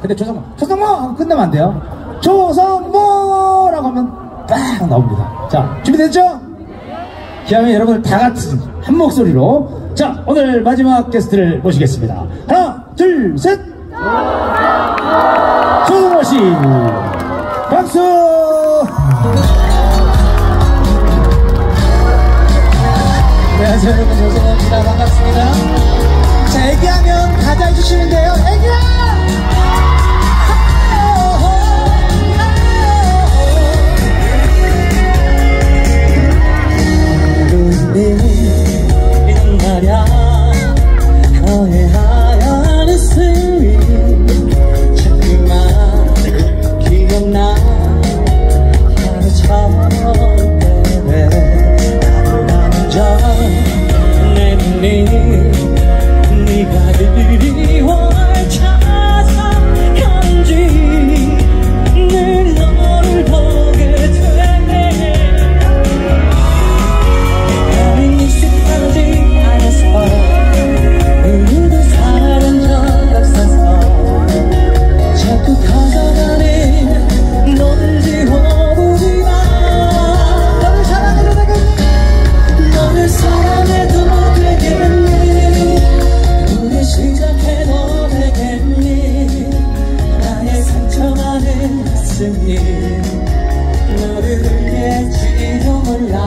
근데 조성모 하고 끝나면 안 돼요. 조성모라고 하면 빡 나옵니다. 자, 준비됐죠? 기왕에 여러분들 다 같이 한 목소리로. 자, 오늘 마지막 게스트를 모시겠습니다. 하나, 둘, 셋. 조성모 씨, 박수. 안녕하세요, 여러분. 조성모입니다. 반갑습니다. 자, 애기하면 가자 해주시면 돼요. 애기야! 너의 하얀 웃음이 자꾸만 기억나. 하루처럼 때문에 나를 만져 내 눈이 네가 그리워 찾아 간지 늘 너를 보게 되네. 나는 익숙하지 않았어. 우리도 사는 적 없어서 자꾸 커져가는 너를 지워보지 마. 너를 사랑해도 되겠니? 너를 사랑해도 되겠니? 우리 시작해도 되겠니? 나의 상처많은 가슴이 너를 울릴지도 몰라.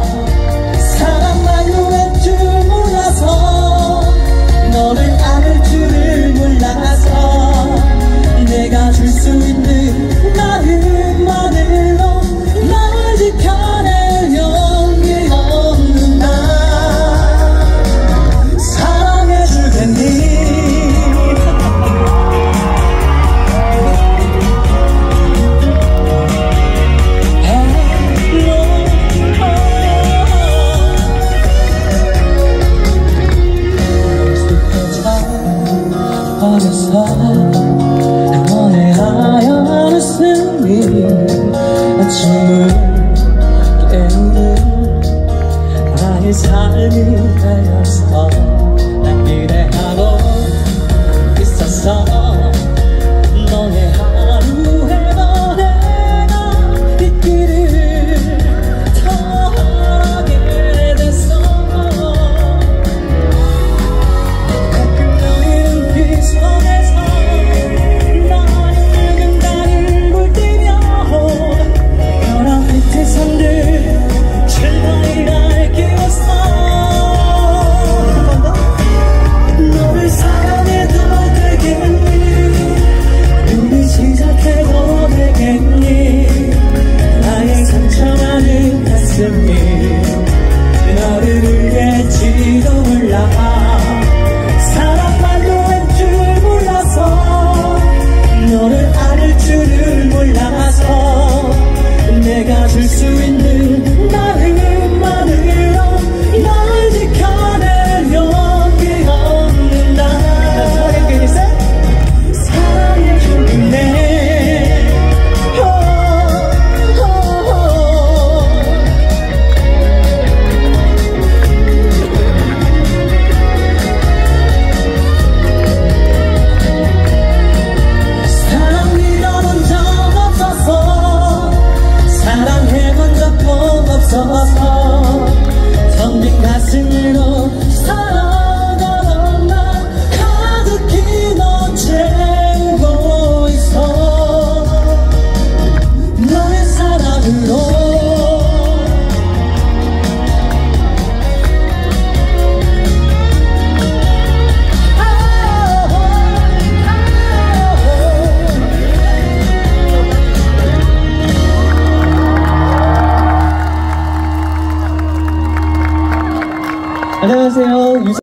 사랑만도 할 줄 몰라서 너를 안을 줄을 몰라서 내가 줄 수 있는 마음만으로 널 지켜낼 용기 없는 나 사랑해주겠니? 어렸어 너의 하얀 웃음이 아침을 깨우는 나의 삶이 되었어. 난 기대하고 있었어. 너의 하루에도 내가 있기를 더하게 됐어. 너를 울릴지도 몰라. 사랑만도 할 줄 몰라서 너를 안을 줄을 몰라서 내가 줄 수 있는 마음만으로 널 지켜낼 용기 없는 나 사랑해줄래. 텅빈 가슴으로 살아가던 날 가득히 넌 채우고 있어. 너의 사랑으로 안녕하세요.